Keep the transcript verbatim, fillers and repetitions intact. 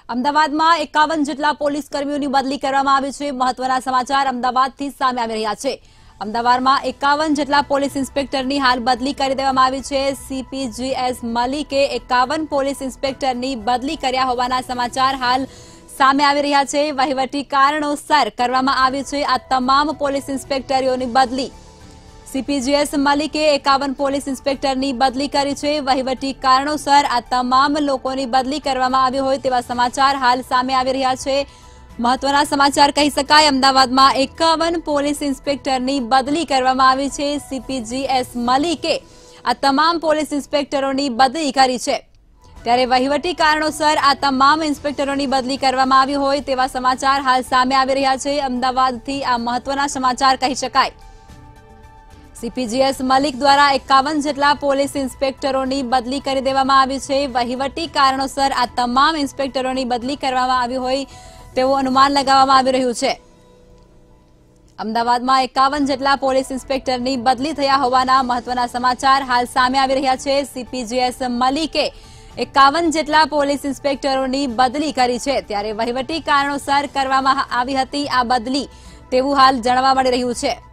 અમદાવાદમાં એકાવન જેટલા પોલીસ કર્મીઓની બદલી કરવામાં આવી છે। મહત્વના સમાચાર અમદાવાદથી સામે આવી રહ્યા છે। અમદાવાદમાં એકાવન જેટલા પોલીસ ઇન્સ્પેક્ટરની હાલ બદલી કરી દેવામાં આવી છે। સીપીજીએસ મલિકે એકાવન પોલીસ ઇન્સ્પેક્ટરની બદલી કર્યા હોવાના સમાચાર હાલ સામે આવી રહ્યા છે। વહીવટી કારણોસર કરવામાં આવી છે આ તમામ પોલીસ ઇન્સ્પેક્ટરોની બદલી। सीपीजीएस मलिके एकावन पोलीस इंस्पेक्टरनी बदली करी छे। वहीवटी कारणोसर आ तमाम लोकोनी बदली करवामां आवी होय तेवा समाचार हाल सामे आवी रह्या छे। महत्वना समाचार कही शकाय। अमदावादमां एकावन पोलीस इंस्पेक्टरनी बदली करवामां आवी छे। सीपीजीएस मलिके आ तमाम पोलीस इंस्पेक्टरोनी बदली करी छे त्यारे वहीवटी कारणोसर आ तमाम इंस्पेक्टरोनी बदली करवामां आवी होय तेवा समाचार हाल सामे आवी रह्या छे। अमदावादथी आ महत्वना समाचार कही शकाय। सीपीजीएस मलिक द्वारा एकावन जेटला पोलीस इंस्पेक्टरोनी बदली करी देवामां आवी छे। वहीवटी कारणोसर आ तमाम इंस्पेक्टरोनी बदली करवामां आवी होय तेवुं अनुमान लगाववामां आवी रह्युं छे। अमदावादमां एकावन जेटला पोलीस इंस्पेक्टरनी बदली थया होवाना महत्वना समाचार हाल सामे आवी रह्या छे। सीपीजीएस मलिके एकावन जेटला पोलीस इंस्पेक्टरोनी बदली करी छे त्यारे वहीवटी कारणोसर करवामां आवी हती आ बदली तेवुं हाल जाणवा मळी रह्युं छे।